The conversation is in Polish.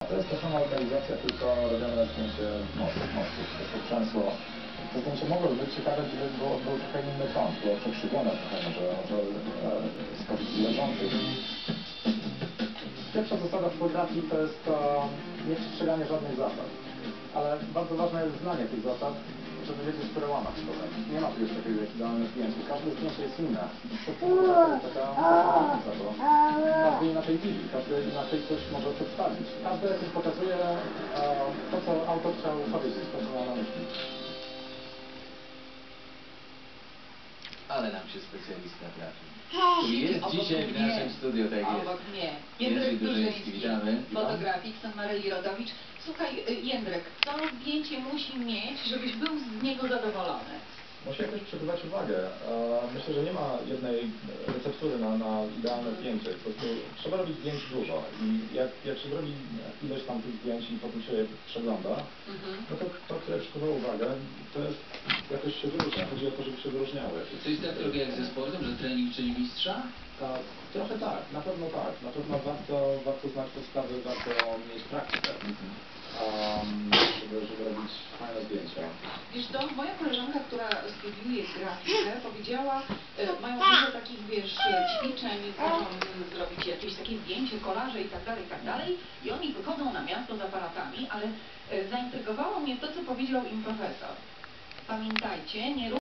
To jest ta sama lokalizacja, tylko robione zdjęcie mostu, to trzęsło. To zdjęcie mogło być ciekawe, gdyby był trochę inny kąt, było przekrzywione trochę, może z pozycji leżącej. Pierwsza zasada fotografii to jest nieprzestrzeganie żadnych zasad, ale bardzo ważne jest znanie tych zasad, żeby wiedzieć, które łamać potem. Nie ma czegoś takiego jak idealne zdjęcie. Każde zdjęcie jest inne. Każdy inaczej widzi, każdy inaczej coś może przedstawić. Każdy jakoś pokazuje to, co autor chciał powiedzieć, to, co miał na myśli. Ale nam się specjalista trafił. Jest dzisiaj w naszym studiu, tak jest. Obok mnie. Jędrek Durzyński, witamy. Fotografik San Maryi Rodowicz. Słuchaj, Jędrek, co zdjęcie musi mieć, żebyś był z niego zadowolony? Musi jakoś przykuwać uwagę. Myślę, że nie ma jednej receptury na idealne zdjęcie. Po prostu trzeba robić zdjęć dużo i jak się zrobi ileś tam tych zdjęć i potem się je przegląda, no to, które przykuwa uwagę, to jest jakoś się wyróżnia. Chodzi o to, żeby się wyróżniały. To jest tak trochę jak ze sportem, że trening czyni mistrza? Trochę tak, na pewno tak. Na pewno warto znać podstawy, warto mieć praktykę, żeby robić fajne zdjęcia. Wiesz to, moja koleżanka, która studiuje grafikę, powiedziała, mają dużo takich, wiesz, ćwiczeń, chcą zrobić jakieś takie zdjęcie, kolaże i tak dalej, i oni wychodzą na miasto z aparatami, ale zaintrygowało mnie to, co powiedział im profesor. Pamiętajcie, nie